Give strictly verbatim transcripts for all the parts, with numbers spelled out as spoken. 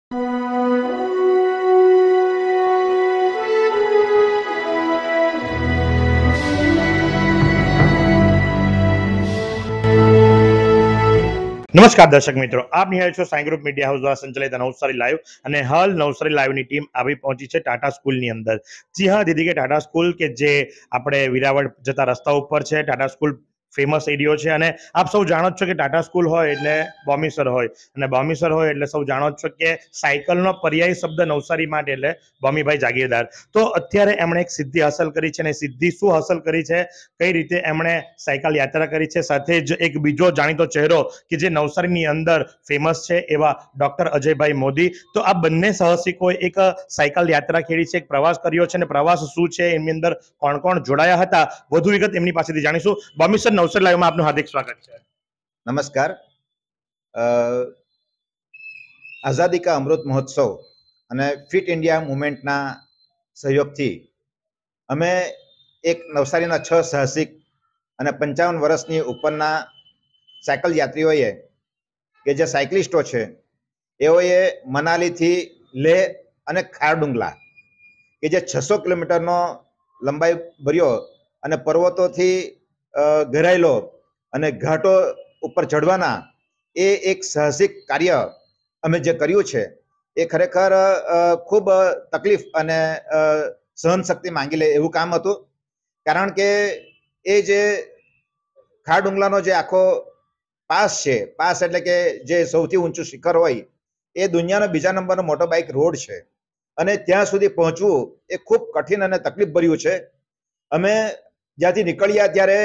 નમસ્કાર દર્શક મિત્રો, આપ નિહાળ છો સાઈ ગ્રુપ મીડિયા હાઉસ દ્વારા સંચાલિત નવસારી લાઈવ અને હાલ નવસારી લાઈવની ટીમ આવી પહોંચી છે ટાટા સ્કૂલની અંદર। જી હા દીદી, કે ટાટા સ્કૂલ કે જે આપણે વિરાવળ જતા રસ્તા ઉપર છે, ટાટા સ્કૂલ ફેમસ એરિયો છે અને આપ સૌ જાણો જ છો કે ટાટા સ્કૂલ હોય એટલે બોમીસર હોય અને બોમીસર હોય એટલે સૌ જાણો જ છો કે સાયકલનો પર્યાય શબ્દ નવસારી માટે એટલે બોમીભાઈ જાગીરદાર। તો અત્યારે એમણે એક સિદ્ધિ હાંસલ કરી છે અને સિદ્ધિ શું હાંસલ કરી છે, કઈ રીતે એમણે સાયકલ યાત્રા કરી છે, સાથે જ એક બીજો જાણીતો ચહેરો કે જે નવસારીની અંદર ફેમસ છે એવા ડોક્ટર અજયભાઈ મોદી। તો આ બંને સાહસિકોએ એક સાયકલ યાત્રા ખેડી છે, એક પ્રવાસ કર્યો છે અને પ્રવાસ શું છે, એની અંદર કોણ કોણ જોડાયા હતા, વધુ વિગત એમની પાસેથી જાણીશું। બોમીસર નવસારી લાઈવમાં આપનું હાર્દિક સ્વાગત છે। નમસ્કાર। આઝાદી કા અમૃત મહોત્સવ અને ફિટ ઇન્ડિયા મુવમેન્ટના સહયોગથી અમે એક નવસારીના છ સાહસિક અને પંચાવન વર્ષની ઉપરના સાયકલ યાત્રીઓએ કે જે સાયકલિસ્ટો છે એઓએ મનાલીથી લેહ અને ખારડુંગલા કે જે છસો કિલોમીટરનો લંબાઈ ભર્યો અને પર્વતોથી ઘેરાયેલો અને ઘાટો ઉપર ચડવાના એ એક સાહસિક કાર્ય અમે જે કર્યું છે એ ખરેખર ખૂબ તકલીફ અને સહનશક્તિ માંગી લે એવું કામ હતું। કારણ કે એ જે ખારડુંગલાનો જે આખો પાસ છે, પાસ એટલે કે જે સૌથી ઊંચું શિખર હોય એ દુનિયાનો બીજા નંબરનો મોટો બાઇક રોડ છે અને ત્યાં સુધી પહોંચવું એ ખૂબ કઠિન અને તકલીફ ભર્યું છે। અમે જ્યાંથી નીકળ્યા ત્યારે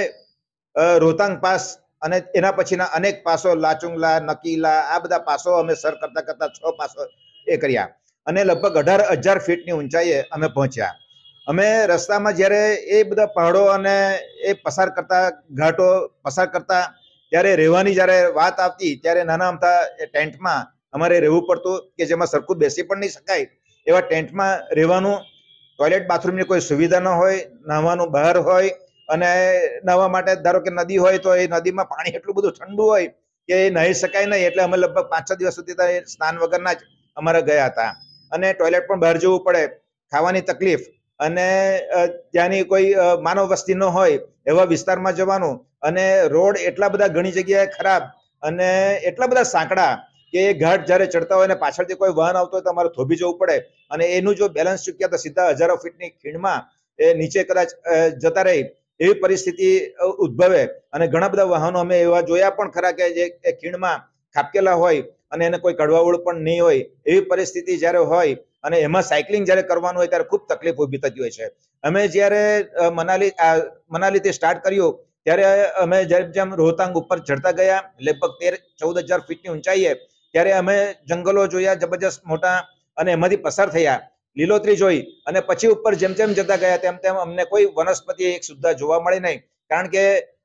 રોહતાંગ પાસ અને એના પછીના અનેક પાસો, લાચુંગલા, નકીલા, આ બધા પાસો અમે સર કરતા કરતા છ પાસો એ કર્યા અને લગભગ અઢાર હજાર ફીટની ઊંચાઈએ અમે પહોંચ્યા। અમે રસ્તામાં જ્યારે એ બધા પહાડો અને એ પસાર કરતા, ઘાટો પસાર કરતા, ત્યારે રહેવાની જ્યારે વાત આવતી ત્યારે નાના અમથા ટેન્ટમાં અમારે રહેવું પડતું કે જેમાં સરખું બેસી પણ નહીં શકાય એવા ટેન્ટમાં રહેવાનું। ટોયલેટ બાથરૂમની કોઈ સુવિધા ન હોય, નાહવાનું બહાર હોય અને નાહવા માટે ધારો કે નદી હોય તો એ નદીમાં પાણી એટલું બધું ઠંડુ હોય કે એ નાહી શકાય નહીં, એટલે અમે લગભગ પાંચ છ દિવસ સુધી સ્નાન વગરના જ અમારે ગયા હતા અને ટોયલેટ પણ બહાર જવું પડે, ખાવાની તકલીફ અને ત્યાંની કોઈ માનવ વસ્તી ન હોય એવા વિસ્તારમાં જવાનું અને રોડ એટલા બધા ઘણી જગ્યાએ ખરાબ અને એટલા બધા સાંકડા કે એ ઘાટ જ્યારે ચડતા હોય ને પાછળથી કોઈ વાહન આવતો હોય તો અમારે થોભી જવું પડે અને એનું જો બેલેન્સ ચૂક્યા તો સીધા હજારો ફીટની ખીણમાં એ નીચે કદાચ જતા રહી એવી પરિસ્થિતિ ઉદ્ભવે અને ઘણા બધા વાહનો અમે એવા જોયા પણ ખરા કે જે ખીણમાં ખાપકેલા હોય અને એને કોઈ કડવાવળ પણ નહીં હોય એવી પરિસ્થિતિ જ્યારે હોય અને એમાં સાયકલિંગ જ્યારે કરવાનું હોય ત્યારે ખૂબ તકલીફ ઊભી થતી હોય છે। અમે જ્યારે મનાલી મનાલીથી સ્ટાર્ટ કર્યું ત્યારે અમે જેમ જેમ રોહતાંગ ઉપર ચડતા ગયા લગભગ તેર ચૌદ હજાર ફીટની ઊંચાઈએ ત્યારે અમે જંગલો જોયા જબરજસ્ત મોટા અને એમાંથી પસાર થયા, લીલોતરી જોઈ અને પછી ઉપર જેમ જેમ જતા ગયા તેમ તેમ અમને કોઈ વનસ્પતિ એક સુદ્ધા જોવા મળી નહીં। કારણ કે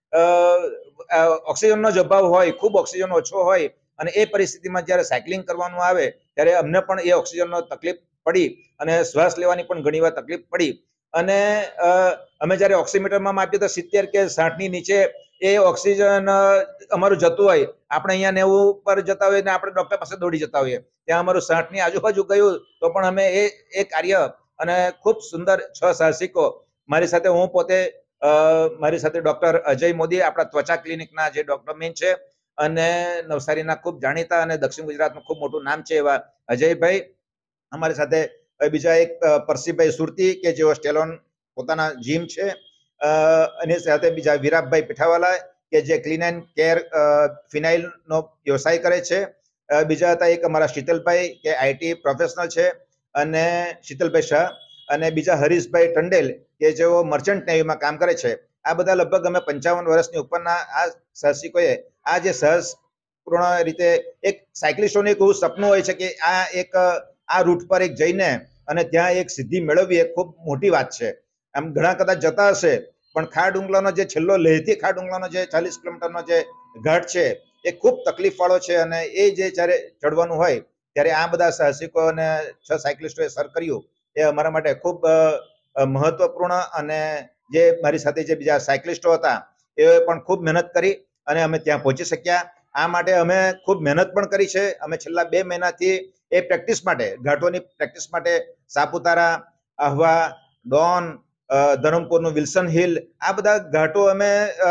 ઓક્સિજનનો જ અભાવ હોય, ખૂબ ઓક્સિજન ઓછો હોય અને એ પરિસ્થિતિમાં જ્યારે સાયકલિંગ કરવાનું આવે ત્યારે અમને પણ એ ઓક્સિજનનો તકલીફ પડી અને શ્વાસ લેવાની પણ ઘણી વાર તકલીફ પડી અને અમે જ્યારે ઓક્સિમીટરમાં માપીએ તો સિત્તેર કે સાઠની નીચે એ ઓક્સિજન અમારું જતું હોય, આપણે અહીંયા નેવું પર જતા હોઈએ ને આપણે ડોક્ટર પાસે દોડી જતા હોઈએ, ત્યાં અમારું સાઠની આજુબાજુ ગયું તો પણ અમે એ એ કાર્ય અને ખૂબ સુંદર છ સાહસિકો, મારી સાથે હું પોતે, મારી સાથે ડોક્ટર અજય મોદી, આપણા ત્વચા ક્લિનિકના જે ડોક્ટર મેન છે અને નવસારીના ખૂબ જાણીતા અને દક્ષિણ ગુજરાતનું ખૂબ મોટું નામ છે એવા અજયભાઈ, અમારી સાથે બીજા એક પરસીભાઈ સુરતી કે જેઓ સ્ટેલોન પોતાના જીમ છે, એની સાથે બીજા વિરાપભાઈ પીઠાવાલા કે જે ક્લીન એન્ડ કેર ફિનાઇલનો વ્યવસાય કરે છે, બીજા હતા એક અમારા શીતલભાઈ કે આઈટી પ્રોફેશનલ છે અને શીતલભાઈ શાહ અને બીજા હરીશભાઈ ટંડેલ કે જેઓ મર્ચન્ટ નેવીમાં કામ કરે છે। આ બધા લગભગ અમે પંચાવન વર્ષની ઉપરના આ સાહસિકોએ આ જે સહજ પૂર્ણ રીતે એક સાયકલિસ્ટોને એક એવું સપનું હોય છે કે આ એક આ રૂટ પર એક જઈને અને ત્યાં એક સિદ્ધિ મેળવવી એ ખૂબ મોટી વાત છે। આમ ઘણા કદાચ જતા હશે પણ ખારડુંગલાનો જે છેલ્લો લેહથી ખારડુંગલાનો જે ચાલીસ કિલોમીટરનો જે ઘાટ છે એ ખૂબ તકલીફ વાળો છે અને એ જે જ્યારે ચડવાનું હોય ત્યારે આ બધા સાહસિકો અને છ સાયકલિસ્ટોએ સર કર્યું એ અમારા માટે ખૂબ મહત્વપૂર્ણ અને જે મારી સાથે જે બીજા સાયકલિસ્ટો હતા એ પણ ખૂબ મહેનત કરી અને અમે ત્યાં પહોંચી શક્યા। આ માટે અમે ખૂબ મહેનત પણ કરી છે। અમે છેલ્લા બે મહિનાથી એ પ્રેક્ટિસ માટે, ઘાટોની પ્રેક્ટિસ માટે સાપુતારા, આહવા, ડોન, અ, ધરમપુરનું વિલ્સન હિલ, આ બધા ઘાટો અમે અ,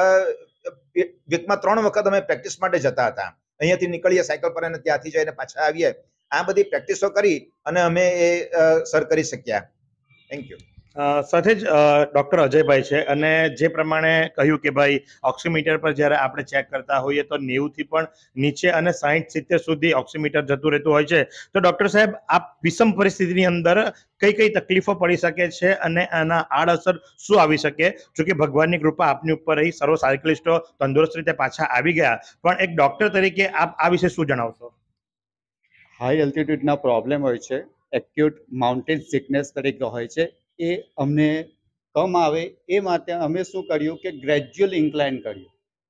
વીકમાં ત્રણ વખત અમે પ્રેક્ટિસ માટે જતા હતા. અહીંયાથી નીકળીએ સાયકલ પર અને ત્યાંથી જઈને પાછા આવીએ. આ બધી પ્રેક્ટિસો કરી અને અમે એ અ, સર કરી શક્યા. Thank you. અ, સાથે જ ડોક્ટર અજયભાઈ છે, અને જે પ્રમાણે કહ્યું કે ભાઈ ઓક્સિમીટર પર જ્યારે આપણે ચેક કરતા હોઈએ તો નેવું થી પણ નીચે અને સાહીઠ સિત્તેર સુધી ઓક્સિમીટર જતું રહેતું હોય છે. તો ડોક્ટર સાહેબ, આ વિષમ પરિસ્થિતિની અંદર કઈ કઈ તકલીફો પડી શકે છે અને આના આડઅસર શું આવી શકે? જો કે ભગવાનની કૃપા આપની ઉપર રહી, સર્વ સાયકલિસ્ટો તંદુરસ્ત રીતે પાછા આવી ગયા, પણ એક ડોક્ટર તરીકે આપ આ વિશે શું જણાવશો? હાઈ એલ્ટિટ્યુડના પ્રોબ્લેમ હોય છે, એક્યુટ માઉન્ટેન સિકનેસ તરીકે હોય છે, એ અમને કમ આવે એ માટે અમે શું કર્યું કે ગ્રેજ્યુઅલ ઇન્ક્લાઇન કર્યું.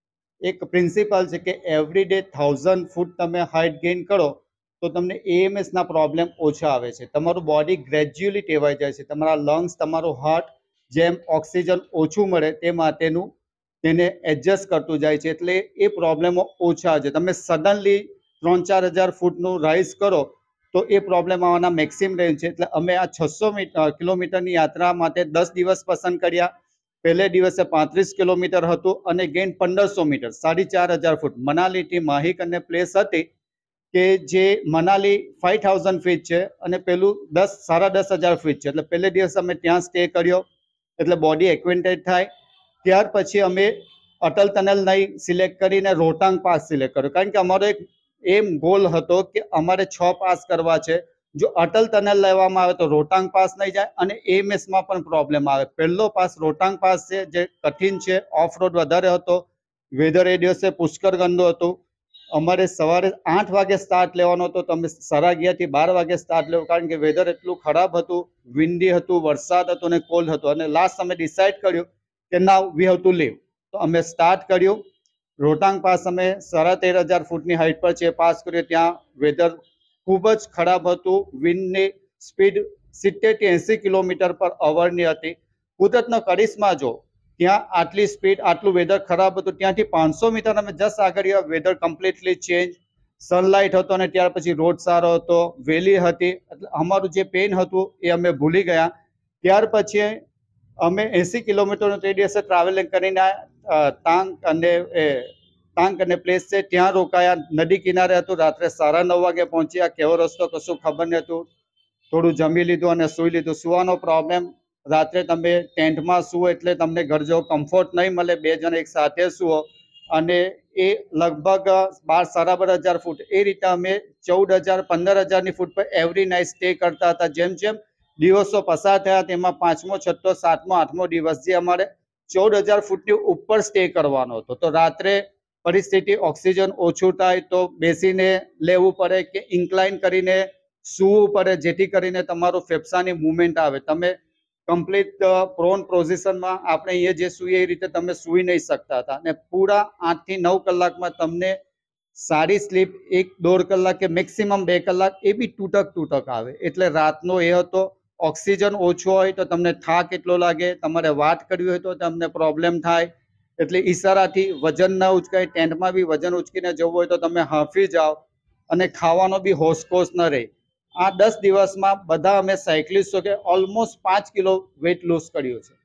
એક પ્રિન્સિપલ છે કે એવરી ડે થાઉઝન્ડ ફૂટ તમે હાઇટ ગેઇન કરો તો તમને એએમએસના પ્રોબ્લેમ ઓછા આવે છે. તમારું બોડી ગ્રેજ્યુઅલી ટેવાઈ જાય છે. તમારા લંગ્સ, તમારું હાર્ટ જેમ ઓક્સિજન ઓછું મળે તે માટેનું તેને એડજસ્ટ કરતું જાય છે, એટલે એ પ્રોબ્લેમો ઓછા છે. તમે સડનલી ત્રણ ચાર હજાર ફૂટનું રાઇઝ કરો તો એ પ્રોબ્લેમ આવવાના મેક્સિમમ રેન્જ છે. એટલે અમે આ છસો મીટર કિલોમીટરની યાત્રા માટે દસ દિવસ પસંદ કર્યા. પહેલે દિવસે પાંત્રીસ કિલોમીટર હતું અને ગેઇન પંદરસો મીટર, સાડી ચાર હજાર ફૂટ. મનાલીથી માહિક અને પ્લેસ હતી કે જે મનાલી ફાઈવ થાઉઝન્ડ ફીટ છે અને પેલું દસ સાડા દસ હજાર ફીટ છે. એટલે પહેલે દિવસ અમે ત્યાં સ્ટે કર્યો, એટલે બોડી એક્વેન્ટેડ થાય. ત્યાર પછી અમે અટલ ટનલ નહીં સિલેક્ટ કરીને રોહતાંગ પાસ સિલેક્ટ કર્યો, કારણ કે અમારો એક એમ ગોલ હતો કે અમારે છ પાસ કરવા છે. જો અટલ ટનલ લેવામાં આવે તો રોહતાંગ પાસ નહીં જાય અને એએમએસમાં પણ પ્રોબ્લેમ આવે. પહેલો પાસ રોહતાંગ પાસ છે, જે કઠિન છે, ઓફ રોડ વધારે હતો, વેધર એ દિવસે પુષ્કળ ગંદુ હતું. અમારે સવારે આઠ વાગે સ્ટાર્ટ લેવાનો હતો, તો અમે સાડા અગિયારથી બાર વાગે સ્ટાર્ટ લેવું, કારણ કે વેધર એટલું ખરાબ હતું, વિન્ડી હતું, વરસાદ હતો અને કોલ્ડ હતું. અને લાસ્ટ અમે ડિસાઇડ કર્યું કે now we have to leave, તો અમે સ્ટાર્ટ કર્યું. રોહતાંગ પાસ અમે સાડા તેર હજાર ફૂટની હાઇટ પર છે, પાસ કર્યો. ત્યાં વેધર ખૂબ જ ખરાબ હતું, વિન્ડની સ્પીડ સિત્તેરથી એંસી કિલોમીટર પર અવરની હતી. કુદરતનો કરિશ્મા જો, ત્યાં આટલી સ્પીડ, આટલું વેધર ખરાબ હતું, ત્યાંથી પાંચસો મીટર અમે જસ્ટ આગળ ગયા, વેધર કમ્પ્લીટલી ચેન્જ, સનલાઇટ હતો અને ત્યાર પછી રોડ સારો હતો, વેલી હતી, એટલે અમારું જે પેન હતું એ અમે ભૂલી ગયા. ત્યાર પછી અમે એંસી કિલોમીટરનું તે દિવસે ટ્રાવેલિંગ કરીને તાંગ અને એ તાંગ અને પ્લેસ છે ત્યાં રોકાયા. નદી કિનારે હતું, રાત્રે સાડા નવ વાગે પહોંચ્યા. કેવો રસ્તો કશું ખબર નહોતું, થોડું જમી લીધું અને સૂઈ લીધું. સુવાનો પ્રોબ્લેમ, રાત્રે તમે ટેન્ટમાં સુવો એટલે તમને ઘર જેવો કમ્ફર્ટ નહીં મળે, બે જણ એક સાથે સુવો. અને એ લગભગ બાર સાડા બાર હજાર ફૂટ, એ રીતે અમે ચૌદ હજાર પંદર હજારની ફૂટ પર એવરી નાઇટ સ્ટે કરતા હતા. જેમ જેમ દિવસો પસાર થયા તેમાં પાંચમો છઠ્ઠો સાતમો આઠમો દિવસ જે અમારે ચૌદ હજાર ફૂટની ઉપર સ્ટે કરવાનો હતો, તો રાત્રે પરિસ્થિતિ ઓક્સિજન ઓછું થાય તો બેસીને લેવું પડે કે ઇન્ક્લાઇન કરીને સૂવું પડે, જેથી કરીને તમારું ફેફસાની મુવમેન્ટ આવે. તમે કમ્પ્લીટ પ્રોન પોઝિશનમાં આપણે અહીંયા જે સૂઈએ એ રીતે તમે સૂઈ નહીં શકતા હતા. અને પૂરા આઠથી નવ કલાકમાં તમને સારી સ્લીપ એક દોઢ કલાક કે મેક્સિમમ બે કલાક એ બી તૂટક તૂટક આવે. એટલે રાતનો એ હતો, ઓક્સિજન ઓછો હોય તો તમને થાક એટલો લાગે, તમારે વાત કરવી હોય તો તમને પ્રોબ્લેમ થાય. એટલે ઈશારાથી વજન ન ઉચકાય, ટેન્ટમાં બી વજન ઉચકીને જવું હોય તો તમે હાંફી જાઓ અને ખાવાનો બી હોશકોશ ન રહે. આ દસ દિવસમાં બધા અમે સાયકલિસ્ટો કે ઓલમોસ્ટ પાંચ કિલો વેટ લૂઝ કર્યું છે.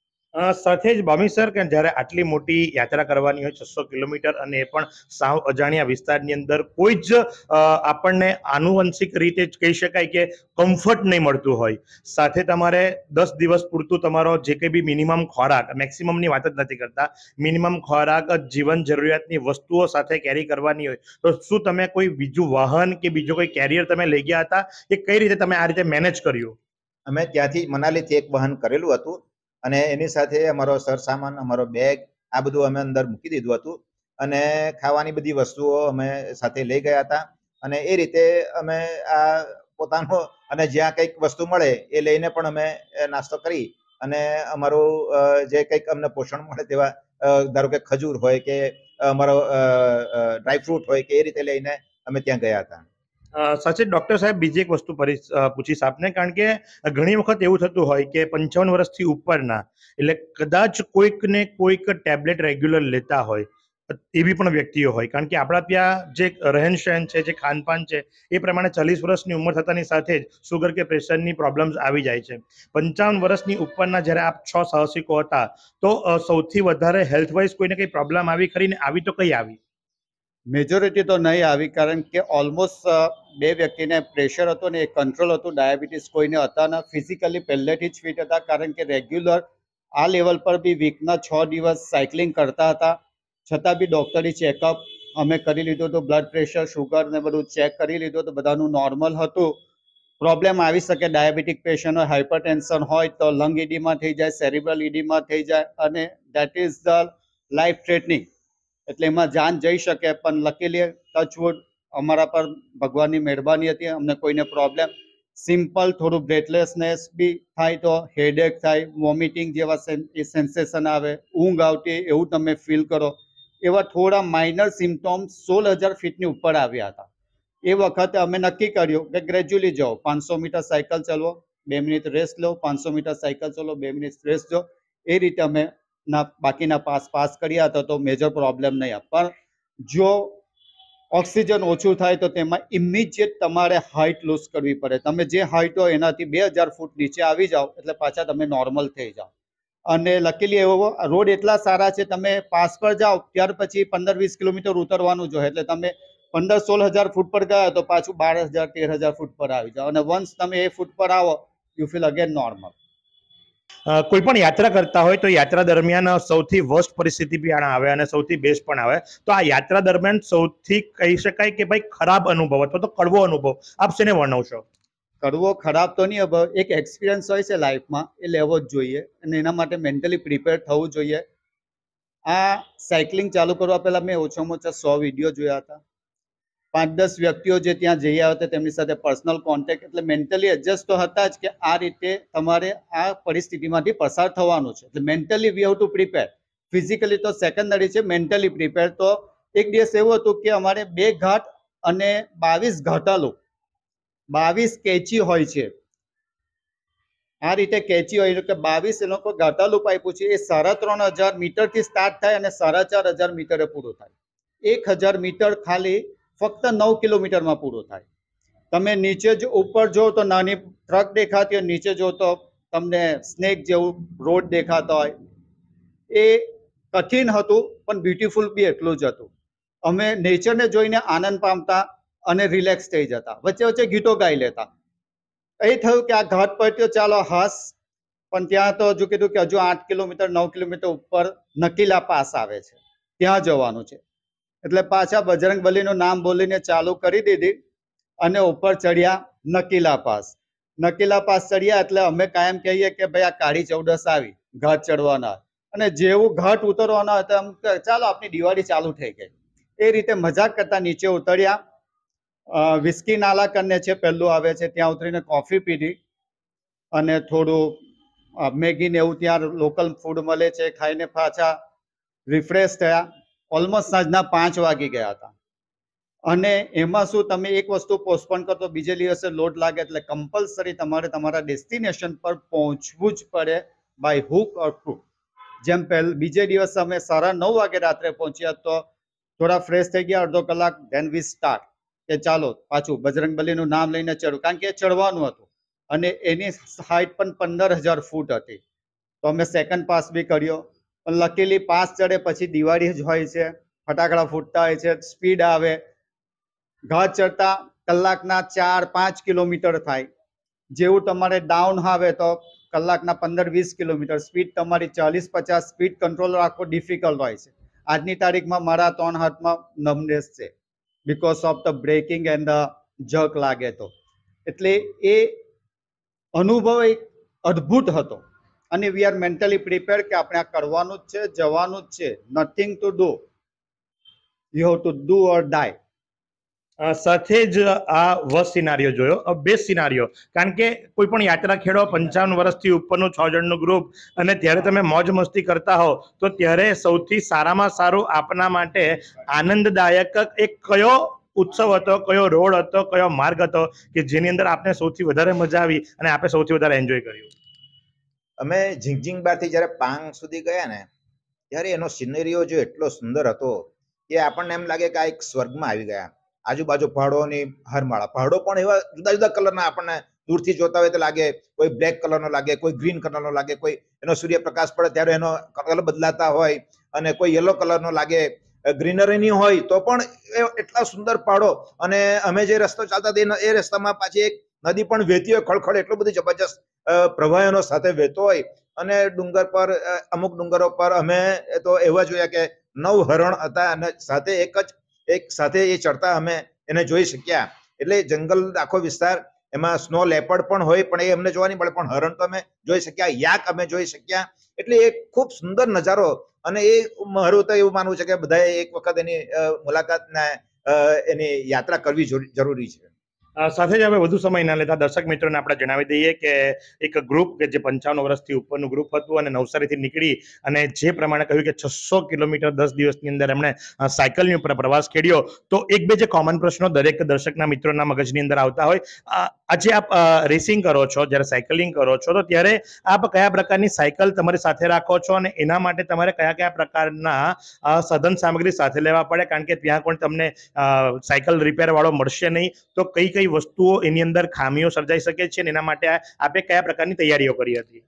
સાથે જ ભામી સર, કે જ્યારે આટલી મોટી યાત્રા કરવાની હોય છસો કિલોમીટર, અને એ પણ સાવ અજાણ્યા વિસ્તારની અંદર, કોઈ જ આપણને આનુવંશિક રીતે જ કહી શકાય કે કમ્ફર્ટ નહીં મળતું હોય, સાથે તમારે દસ દિવસ પૂરતું તમારો જે કંઈ બી મિનિમમ ખોરાક, મેક્સિમમની વાત જ નથી કરતા, મિનિમમ ખોરાક જીવન જરૂરિયાતની વસ્તુઓ સાથે કેરી કરવાની હોય, તો શું તમે કોઈ બીજું વાહન કે બીજો કોઈ કેરિયર તમે લઈ ગયા હતા, કે કઈ રીતે તમે આ રીતે મેનેજ કર્યું? અમે ત્યાંથી મનાલીથી એક વાહન કરેલું હતું અને એની સાથે અમારો સરસામાન, અમારો બેગ, આ બધું અમે અંદર મૂકી દીધું હતું અને ખાવાની બધી વસ્તુઓ અમે સાથે લઈ ગયા હતા. અને એ રીતે અમે આ પોતાનો અને જ્યાં કંઈક વસ્તુ મળે એ લઈને પણ અમે નાસ્તો કરી અને અમારું જે કંઈક અમને પોષણ મળે તેવા, ધારો કે ખજૂર હોય કે અમારો ડ્રાયફ્રૂટ હોય કે એ રીતે લઈને અમે ત્યાં ગયા હતા. સાચે ડોક્ટર સાહેબ, બીજી એક વસ્તુ પૂછીશ આપને, કારણ કે ઘણી વખત એવું થતું હોય કે પંચાવન વર્ષથી ઉપરના, એટલે કદાચ કોઈક ને કોઈક ટેબ્લેટ રેગ્યુલર લેતા હોય, એવી પણ વ્યક્તિઓ હોય, કારણ કે આપણા ત્યાં જે રહેન સહેન છે, જે ખાનપાન છે, એ પ્રમાણે ચાલીસ વર્ષની ઉંમર થતાની સાથે જ સુગર કે પ્રેશરની પ્રોબ્લેમ્સ આવી જાય છે. પંચાવન વર્ષની ઉપરના જ્યારે આપ છ સાહસિકો હતા, તો અ, સૌથી વધારે હેલ્થ વાઇઝ કોઈને કંઈ પ્રોબ્લેમ આવી ખરી, ને આવી તો કઈ આવી? મેજોરિટી તો નહીં આવી, કારણ કે ઓલમોસ્ટ બે વ્યક્તિને પ્રેશર હતું ને એ કંટ્રોલ હતું. ડાયાબિટીસ કોઈને હતા ના. ફિઝિકલી પહેલેથી જ ફિટ હતા, કારણ કે રેગ્યુલર આ લેવલ પર બી વીકના છ દિવસ સાયકલિંગ કરતા હતા. છતાં બી ડૉક્ટરી ચેકઅપ અમે કરી લીધું હતું. બ્લડ પ્રેશર, શુગર ને બધું ચેક કરી લીધું હતું. બધાનું નોર્મલ હતું. પ્રોબ્લેમ આવી શકે, ડાયાબિટીક પેશન્ટ હોય, હાઇપરટેન્શન હોય તો લંગ ઇડીમા થઈ જાય, સેરિબ્રલ ઇડીમા થઈ જાય, અને that is the life threatening. એટલે એમાં જાન જઈ શકે. પણ લકીલી ટચવુડ અમારા પર ભગવાનની મહેરબાની હતી, અમને કોઈને પ્રોબ્લેમ સિમ્પલ થોડું બ્રેથલેસનેસ બી થાય તો હેડેક થાય, વોમિટિંગ જેવા સેન્સેશન આવે, ઊંઘ આવતી એવું તમે ફીલ કરો, એવા થોડા માઇનર સિમ્ટોમ્સ સોળ હજાર ફીટની ઉપર આવ્યા હતા. એ વખતે અમે નક્કી કર્યું કે ગ્રેજ્યુઅલી જાઓ, પાંચસો મીટર સાયકલ ચલવો, બે મિનિટ રેસ્ટ લો, પાંચસો મીટર સાયકલ ચલો, બે મિનિટ રેસ્ટ લો. એ રીતે અમે ના બાકીના પાસ પાસ કર્યા હતા, તો મેજર પ્રોબ્લેમ નહીં આવે. પણ જો ઓક્સિજન ઓછું થાય તો તેમાં ઇમિજિએટ તમારે હાઇટ લૂઝ કરવી પડે. તમે જે હાઇટ હોય એનાથી બે હજાર ફૂટ નીચે આવી જાઓ એટલે પાછા તમે નોર્મલ થઈ જાઓ. અને લકીલી એવો રોડ એટલા સારા છે, તમે પાસ પર જાઓ ત્યાર પછી પંદર વીસ કિલોમીટર ઉતરવાનું જોઈએ, એટલે તમે પંદર સોળ હજાર ફૂટ પર ગયા તો પાછું બાર હજાર તેર હજાર ફૂટ પર આવી જાઓ. અને વન્સ તમે એ ફૂટ પર આવો, યુ ફીલ અગેન નોર્મલ. અ, કોઈ પણ યાત્રા કરતા હોય તો યાત્રા દરમિયાન સૌથી વર્સ્ટ પરિસ્થિતિ પણ આવે અને સૌથી બેસ્ટ પણ આવે. તો આ યાત્રા દરમિયાન સૌથી કહી શકાય કે ભાઈ ખરાબ અનુભવ અથવા તો કડવો અનુભવ આપ શેને વર્ણવશો? કરવો ખરાબ તો નહીં, હવે એક એક્સપિરિયન્સ હોય છે લાઈફમાં, એ લેવો જ જોઈએ, અને એના માટે મેન્ટલી પ્રિપેર થવું જોઈએ. આ સાયકલિંગ ચાલુ કરવા પહેલા મેં ઓછામાં ઓછા સો વિડીયો જોયા હતા. પાંચ દસ વ્યક્તિઓ જે ત્યાં જઈ આવ્યા હતા તેમની સાથે પર્સનલ કોન્ટેક્ટ, એટલે મેન્ટલી એડજસ્ટ તો હતા જ કે આ રીતે તમારે આ પરિસ્થિતિમાંથી પસાર થવાનું છે. એટલે mentally we have to prepare. Physically તો સેકન્ડરી છે, મેન્ટલી પ્રિપેર. તો એક દિવસ એવું હતું કે અમારે બે ઘાટ અને બાવીસ ઘાટાલો, બાવીસ કેચી હોય છે. આ રીતે કેચી હોય કે બાવીસ એ લોકો ઘાટા લૂપ આપ્યું છે. એ સાડા ત્રણ હજાર મીટરથી સ્ટાર્ટ થાય અને સાડા ચાર હજાર મીટરે પૂરું થાય. એક હજાર મીટર ખાલી ફક્ત નવ કિલોમીટરમાં પૂરું થાય. તમે નીચે જ ઉપર જો તો નાની ટ્રક દેખાતી હોય, નીચે જો તો તમને સ્નેક જેવું રોડ દેખાતો હોય. એ કઠિન હતું પણ બ્યુટીફુલ બી એટલું જ હતું. અમે નેચરને જોઈને આનંદ પામતા અને રિલેક્સ થઈ જતા, વચ્ચે વચ્ચે ગીતો ગાઈ લેતા. એ થયું કે આ ઘાટ પટ્યો, ચાલો હાસ. પણ ત્યાં તો હજુ કીધું કે હજુ આઠ કિલોમીટર નવ કિલોમીટર ઉપર નકીલા પાસ આવે છે, ત્યાં જવાનું છે. એટલે પાછા બજરંગ બલીનું નામ બોલીને ચાલુ કરી દીધી અને ઉપર ચડ્યા નકીલા પાસ. નકીલા પાસ ચડ્યા એટલે અમે કાયમ કહીએ કે ભાઈ આ કાળી ચૌદસ આવી, ઘાટ ચડવાના. અને જેવું ઘાટ ઉતરવાના હતા એમ કે ચાલો આપની દિવાળી ચાલુ થઈ ગઈ. એ રીતે મજાક કરતા નીચે ઉતર્યા. વિસ્કી નાલા કરીને છે, પહેલું આવે છે, ત્યાં ઉતરીને કોફી પીધી અને થોડું મેગી ને એવું ત્યાં લોકલ ફૂડ મળે છે, ખાઈને પાછા રિફ્રેશ થયા. ઓલમોસ્ટ સાંજના પાંચ વાગી ગયા હતા. અને એમાં શું, તમે એક વસ્તુ પોસ્ટપોન કરતો બીજે દિવસે લોડ લાગે, એટલે કમ્પલસરી તમારે તમારા ડેસ્ટિનેશન પર પહોંચવું જ પડે, બાય હુક ઓર ક્રુક. જેમ પહેલ બીજે દિવસે અમે સાડા નવ વાગે રાત્રે પહોંચ્યા, તો થોડા ફ્રેશ થઈ ગયા, અડધો કલાક, ધેન વી સ્ટાર્ટ કે ચાલો પાછું બજરંગબલીનું નામ લઈને ચડવું, કારણ કે એ ચડવાનું હતું. અને એની હાઈટ પણ પંદર હજાર ફૂટ હતી. તો અમે સેકન્ડ પાસ બી કર્યો. પણ લકીલી પાસ ચડે પછી દિવાળી જ હોય છે, ફટાકડા ફૂટતા હોય છે, સ્પીડ આવે. ઘાટ ચડતા કલાકના ચાર પાંચ કિલોમીટર થાય. જેવું તમારે ડાઉન આવે તો કલાકના પંદર વીસ કિલોમીટર. સ્પીડ તમારી ચાલીસ પચાસ, સ્પીડ કંટ્રોલ રાખવો ડિફિકલ્ટ હોય છે. આજની તારીખમાં મારા ત્રણ હાથમાં નમનેસ છે, because of the braking and the jerk લાગે તો. એટલે એ અનુભવ એક અદ્ભુત હતો. અને વી આર મેન્ટલી પ્રિપેર કે આપણે આ કરવાનું જ છે, જવાનું જ છે. Nothing to do, you have to do or die. સાથે જ આ વર્સ્ટ સિનારીઓ જોયો, બેસ્ટ સિનારીઓ, કારણ કે કોઈ પણ યાત્રા ખેડો પંચાવન વર્ષથી ઉપરનું છ જણનું ગ્રુપ, અને ત્યારે તમે મોજ મસ્તી કરતા હો, તો ત્યારે સૌથી સારામાં સારું આપના માટે આનંદદાયક એક કયો ઉત્સવ હતો, કયો રોડ હતો, કયો માર્ગ હતો કે જેની અંદર આપને સૌથી વધારે મજા આવી અને આપે સૌથી વધારે એન્જોય કર્યું? અમે ઝિંગઝિંગબાથી જ્યારે પાંગ સુધી ગયા ને, ત્યારે એનો સિનેરીઓ જો એટલો સુંદર હતો કે આપણને એમ લાગે કે આ એક સ્વર્ગમાં આવી ગયા. આજુબાજુ પહાડોની હારમાળા, પહાડો પણ એવા જુદા જુદા કલરના આપણને દૂરથી જોતા હોય તો લાગે, કોઈ બ્લેક કલરનો લાગે, કોઈ ગ્રીન કલરનો લાગે, કોઈ એનો સૂર્યપ્રકાશ પડે ત્યારે એનો કલર બદલાતા હોય, અને કોઈ યલો કલરનો લાગે, ગ્રીનરીની હોય તો પણ એટલા સુંદર પહાડો. અને અમે જે રસ્તો ચાલતા હતા એ રસ્તામાં પાછી એક નદી પણ વહેતી હોય, ખળખળ એટલું બધું જબરજસ્ત પ્રવાહનો સાથે વહેતો હોય. અને ડુંગર પર અમુક ડુંગરો પર અમે તો એવા જોયા કે નવ હરણ હતા, અને સાથે એક જ એક સાથે એ ચડતા અમે એને જોઈ શક્યા. એટલે જંગલ આખો વિસ્તાર, એમાં સ્નો લેપર્ડ પણ હોય પણ એ અમને જોવા નહીં મળે, પણ હરણ તો અમે જોઈ શક્યા, યાક અમે જોઈ શક્યા. એટલે એ ખૂબ સુંદર નજારો. અને એ મારું તો એવું માનવું છે કે બધાએ એક વખત એની મુલાકાત ને એની યાત્રા કરવી જરૂરી છે. સાથે જ હવે વધુ સમય ના લેતા દર્શક મિત્રોને આપણે જણાવી દઈએ કે એક ગ્રુપ કે જે પંચાવન વર્ષથી ઉપરનું ગ્રુપ હતું અને નવસારીથી નીકળી અને જે પ્રમાણે કહ્યું કે છસો કિલોમીટર દસ દિવસની અંદર એમણે સાયકલની ઉપર પ્રવાસ ખેડ્યો. તો એક બે જે કોમન પ્રશ્નો દરેક દર્શકના મિત્રોના મગજની અંદર આવતા હોય, આજે આપ રેસિંગ કરો છો, જ્યારે સાયકલિંગ કરો છો, તો ત્યારે આપ કયા પ્રકારની સાયકલ તમારી સાથે રાખો છો અને એના માટે તમારે કયા કયા પ્રકારના સાધન સામગ્રી સાથે લેવા પડે? કારણ કે ત્યાં કોઈ તમને સાયકલ રિપેર વાળો મળશે નહીં, તો કઈ કઈ વસ્તુઓ એની અંદર ખામીઓ સર્જાઈ શકે છે, એના માટે આપે કયા પ્રકારની તૈયારીઓ કરી હતી?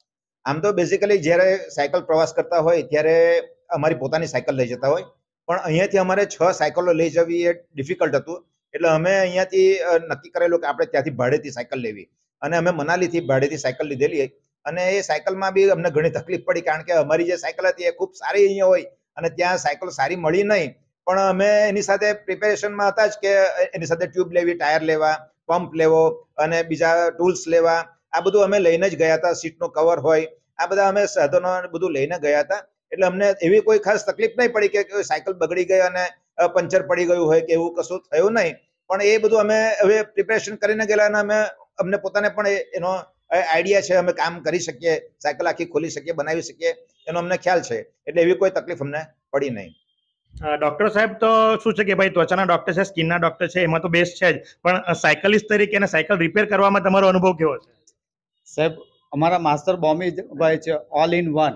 આમ તો બેઝિકલી જ્યારે સાયકલ પ્રવાસ કરતા હોય ત્યારે અમારી પોતાની સાયકલ લઈ જતા હોય, પણ અહીંયાથી અમારે છ સાયકલો લઈ જવી એ ડિફિકલ્ટ હતું. એટલે અમે અહીંયાથી નક્કી કરેલું કે આપણે ત્યાંથી ભાડેથી સાયકલ લેવી, અને અમે મનાલીથી ભાડેથી સાયકલ લીધેલી. અને એ સાયકલમાં બી અમને ઘણી તકલીફ પડી, કારણ કે અમારી જે સાયકલ હતી એ ખૂબ સારી અહીંયા હોય અને ત્યાં સાયકલ સારી મળી નહીં. પણ અમે એની સાથે પ્રિપેરેશનમાં હતા જ કે એની સાથે ટ્યુબ લેવી, ટાયર લેવા, પંપ લેવો અને બીજા ટૂલ્સ લેવા. આ બધું અમે લઈને જ ગયા હતા. સીટનો કવર હોય, આ બધા અમે સાધનો બધું લઈને ગયા હતા. એટલે અમને એવી કોઈ ખાસ તકલીફ નહીં પડી કે સાયકલ બગડી ગઈ અને પંચર પડી ગયું હોય કે એવું કશું થયું નહીં. પણ એ બધું અમે હવે પ્રિપેરેશન કરીને ગયેલા અને અમે અમને પોતાને પણ એનો આઈડિયા છે, અમે કામ કરી શકીએ, સાયકલ આખી ખોલી શકીએ, બનાવી શકીએ, એનો અમને ખ્યાલ છે. એટલે એવી કોઈ તકલીફ અમને પડી નહીં. ડોક્ટર સાહેબ તો શું છે કે ભાઈ ત્વચાના ડોક્ટર છે, સ્કિનના ડોક્ટર છે, એમાં તો બેસ્ટ છે જ, પણ સાયકલિસ્ટ તરીકે અને સાયકલ રિપેર કરવામાં તમારો અનુભવ કેવો છે? સાહેબ, અમારા માસ્ટર બોમીભાઈ છે, ઓલ ઇન વન.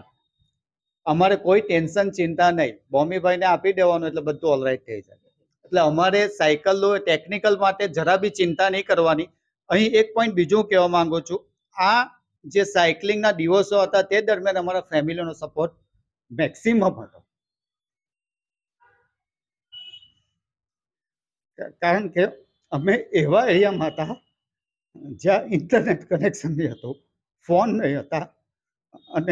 અમારે કોઈ ટેન્શન ચિંતા નહીં, બોમીભાઈને આપી દેવાનું એટલે બધું ઓલરાઈટ થઈ જાય. એટલે અમારે સાયકલ ટેકનિકલ માટે જરા બી ચિંતા નહીં કરવાની. અહીં એક પોઈન્ટ બીજું કહેવા માંગુ છું, આ જે સાયકલિંગના દિવસો હતા તે દરમિયાન અમારા ફેમિલીનો સપોર્ટ મેક્સિમમ હતો. કારણ કે અમે એવા એરિયામાં હતા જ્યાં ઇન્ટરનેટ કનેક્શન નહીં હતું, ફોન નહીં હતા, અને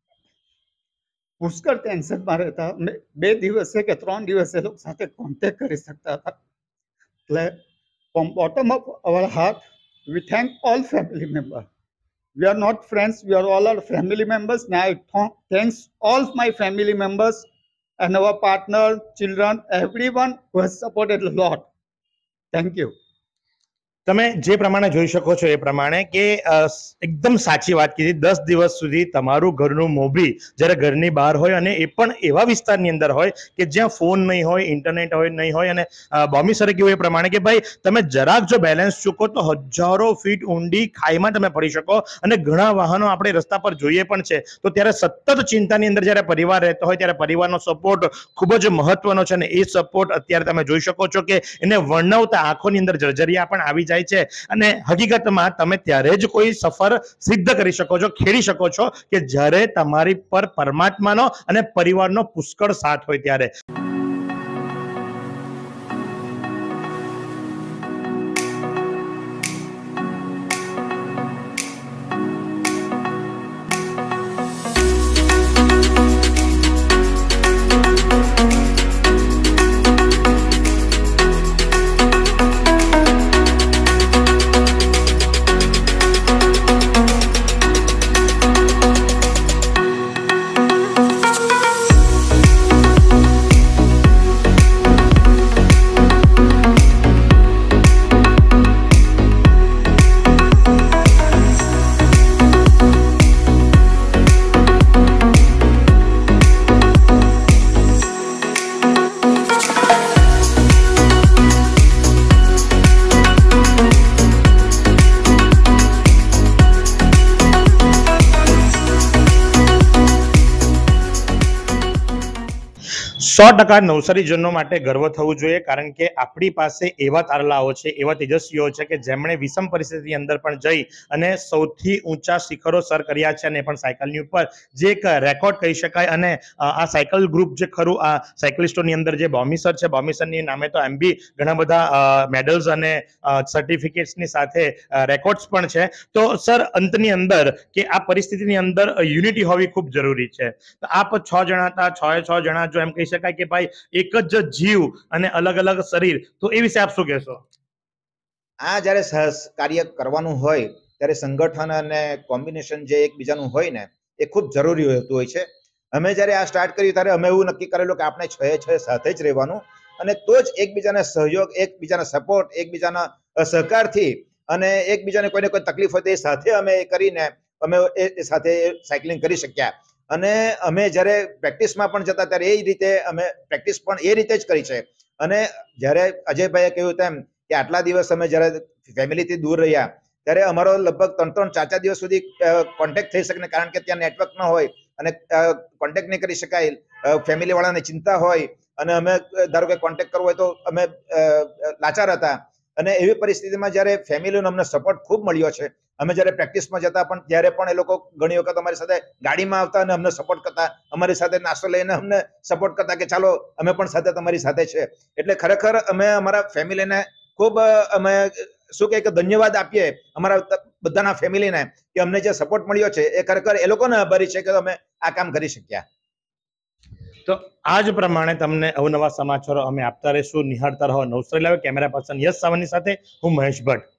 પુષ્કળ ટેન્શનમાં રહેતા. અમે બે દિવસે કે ત્રણ દિવસે લોકો સાથે કોન્ટેક્ટ કરી શકતા હતા. એટલે from bottom of our heart we thank all family member. We are not friends, we are all are family members. I thanks all my family members and our partner, children, everyone who has supported a lot. Thank you. તમે જે પ્રમાણે જોઈ શકો છો એ પ્રમાણે કે એકદમ સાચી વાત કીધી. દસ દિવસ સુધી તમારું ઘરનું મોભી જ્યારે ઘરની બહાર હોય અને એ પણ એવા વિસ્તારની અંદર હોય કે જ્યાં ફોન નહીં હોય, ઇન્ટરનેટ હોય નહીં હોય, અને બોમી સરે કહ્યું એ પ્રમાણે કે ભાઈ તમે જરાક જો બેલેન્સ ચૂકો તો હજારો ફીટ ઊંડી ખાઈમાં તમે પડી શકો. અને ઘણા વાહનો આપણે રસ્તા પર જોઈએ પણ છે. તો ત્યારે સતત ચિંતાની અંદર જ્યારે પરિવાર રહેતો હોય ત્યારે પરિવારનો સપોર્ટ ખૂબ જ મહત્વનો છે. અને એ સપોર્ટ અત્યારે તમે જોઈ શકો છો કે એને વર્ણવતા આંખોની અંદર જર્જરિયા પણ આવી જાય છે. અને હકીકતમાં તમે ત્યારે જ કોઈ સફર સિદ્ધ કરી શકો છો, ખેડી શકો છો કે જ્યારે તમારી પર પરમાત્માનો અને પરિવારનો પુષ્કળ સાથ હોય ત્યારે. સો ટકા નવસારીજનો માટે ગર્વ થવું જોઈએ, કારણ કે આપણી પાસે એવા તારલાઓ છે, એવા તેજસ્વીઓ છે કે જેમણે વિષમ પરિસ્થિતિની અંદર પણ જઈ અને સૌથી ઊંચા શિખરો સર કર્યા છે, અને પણ સાયકલની ઉપર, જે એક રેકોર્ડ કહી શકાય. અને આ સાયકલ ગ્રુપ જે ખરું, આ સાયકલિસ્ટોની અંદર જે બોમીસર છે, બોમીસરની નામે તો એમ બી ઘણા બધા મેડલ્સ અને સર્ટિફિકેટ્સની સાથે રેકોર્ડ્સ પણ છે. તો સર, અંતની અંદર કે આ પરિસ્થિતિની અંદર યુનિટી હોવી ખૂબ જરૂરી છે. તો આપ છ જણા હતા, છ છ જણા જો એમ કહી શકાય કે ભાઈ એક જ જીવ અને અલગ અલગ શરીર, તો એ વિશે આપ શું કહેશો? આ જ્યારે સહસ કાર્ય કરવાનું હોય ત્યારે સંગઠન અને કોમ્બિનેશન જે એકબીજાનું હોય ને, એ ખૂબ જરૂરી હોતું હોય છે. અમે જ્યારે આ સ્ટાર્ટ કર્યું ત્યારે અમે એવું નક્કી કરેલું કે આપણે છ છ સાથે જ રહેવાનું, અને તો જ એકબીજાને સહયોગ, એકબીજાના સપોર્ટ, એકબીજાના સહકારથી અને એકબીજાને કોઈને કોઈ તકલીફ હોય તો એ સાથે અમે કરીને અમે એ સાથે સાયકલિંગ કરી શક્યા. અને અમે જ્યારે પ્રેક્ટિસમાં પણ જતા ત્યારે એ રીતે અમે પ્રેક્ટિસ પણ એ રીતે જ કરી છે. અને જ્યારે અજયભાઈએ કહ્યું તેમ કે આટલા દિવસ અમે જ્યારે ફેમિલીથી દૂર રહ્યા ત્યારે અમારો લગભગ ત્રણ ત્રણ ચાર ચાર દિવસ સુધી કોન્ટેક્ટ થઈ શકે, કારણ કે ત્યાં નેટવર્ક ન હોય અને કોન્ટેક્ટ નહીં કરી શકાય, ફેમિલી વાળાને ચિંતા હોય, અને અમે ધારો કે કોન્ટેક્ટ કરવો હોય તો અમે લાચાર હતા. અને એવી પરિસ્થિતિમાં જ્યારે ફેમિલીનો અમને સપોર્ટ ખૂબ મળ્યો છે. અમે જ્યારે પ્રેક્ટિસમાં જતા પણ ત્યારે પણ એ લોકો ઘણી વખત અમારી સાથે ગાડીમાં આવતા અને અમને સપોર્ટ કરતા, અમારી સાથે નાસ્તો લઈને અમને સપોર્ટ કરતા કે ચાલો અમે પણ સાથે તમારી સાથે છે. એટલે ખરેખર અમે અમારા ફેમિલીને ખૂબ અમે શું કહે કે ધન્યવાદ આપીએ અમારા બધાના ફેમિલીને કે અમને જે સપોર્ટ મળ્યો છે એ ખરેખર એ લોકોને આભારી છે કે અમે આ કામ કરી શક્યા. તો આ જ પ્રમાણે તમને અવનવા સમાચારો અમે આપતા રહીશું. નિહાળતા રહો Navsari live. Camera person Yash સાવંતની સાથે હું મહેશ ભટ્ટ.